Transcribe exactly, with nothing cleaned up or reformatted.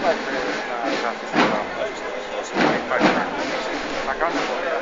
υπάρχει περίπτωση να γράφεις τώρα όσο να υπάρχει να κάνουμε πολύ.